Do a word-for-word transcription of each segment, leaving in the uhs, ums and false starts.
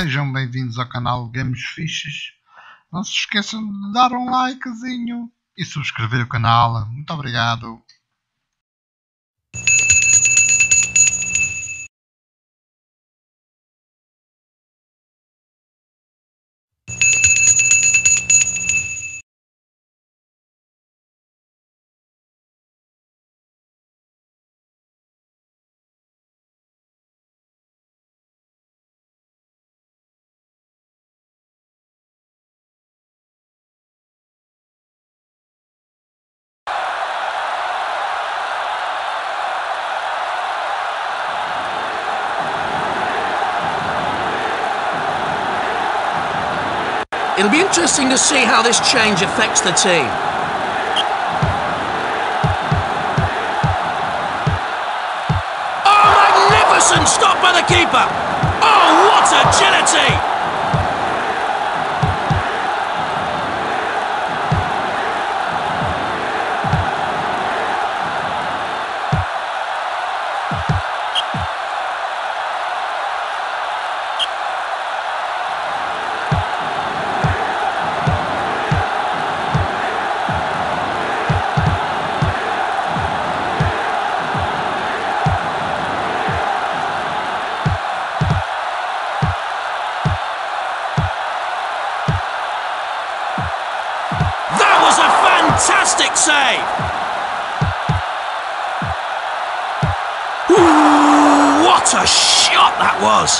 Sejam bem-vindos ao canal Games Fiches. Não se esqueçam de dar um likezinho e subscrever o canal. Muito obrigado. It'll be interesting to see how this change affects the team. Oh, magnificent stop by the keeper! Oh, what agility! Fantastic save! Ooh, what a shot that was!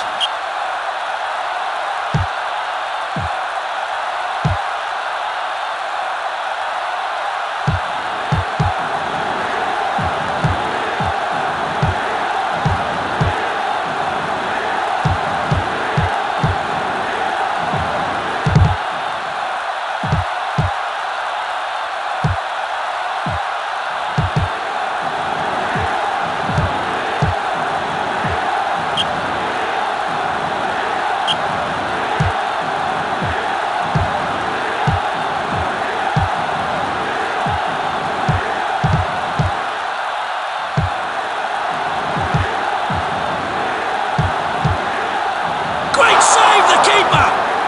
Save the keeper!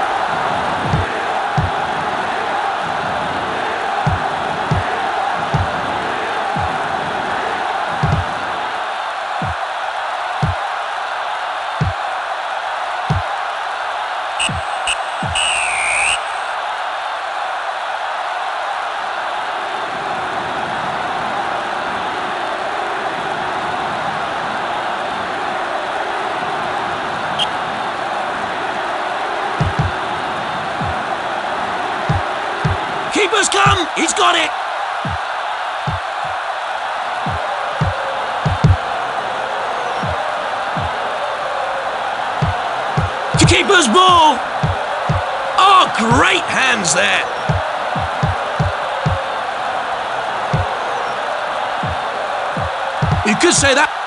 Keeper's come! He's got it! Keeper's ball! Oh, great hands there! You could say that.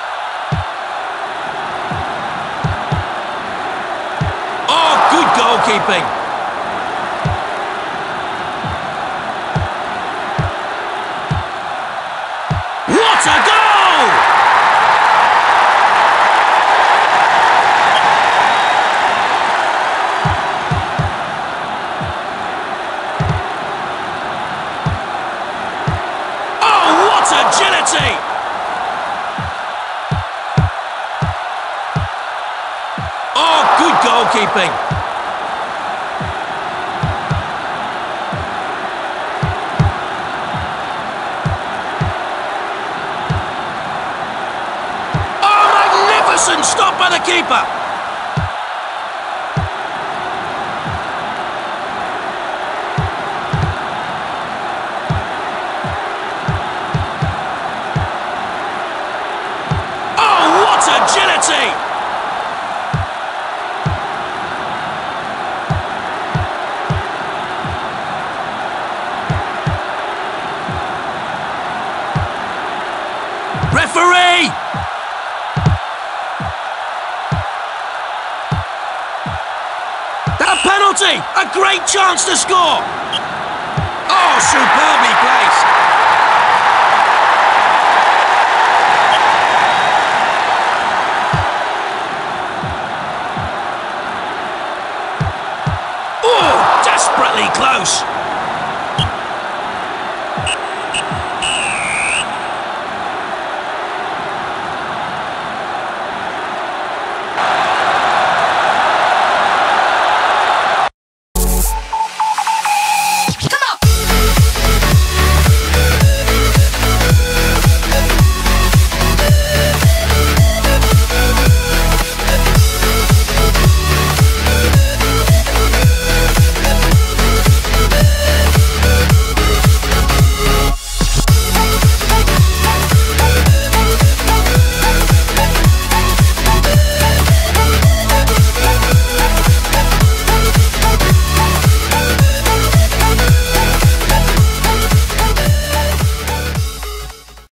Oh, good goalkeeping! What a goal! Oh, what agility! Oh, good goalkeeping! Stop by the keeper! Oh, what agility! Referee! Penalty! A great chance to score! Oh, superb!